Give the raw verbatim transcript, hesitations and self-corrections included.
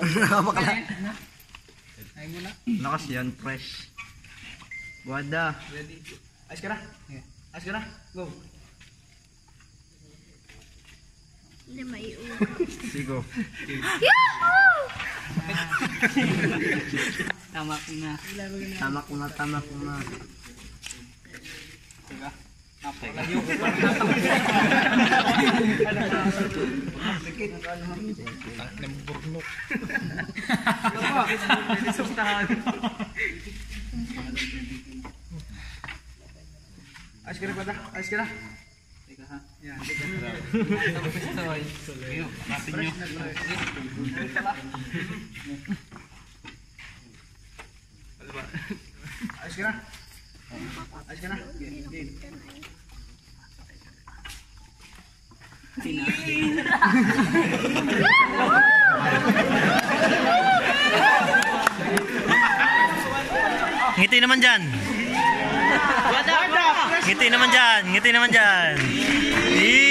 Bakla. Ay mo na. Lakas yan, fresh. Wada. Ready? Ayos ka na? Ayos ka na? Go. Hindi maiuwi. Sigo. Tama ko na. Tama ko na, tama ko na. Diba? Napakalayo ko pa. Namburnok. Pwede sustahan. Ayos ka na ba? Ayos ka na? Teka ha? Yan. Tapos ito ay. Natin nyo. Ayos ka na? Ayos ka na? Game. Ngiti naman dyan. Ngiti naman dyan. Ngiti naman dyan.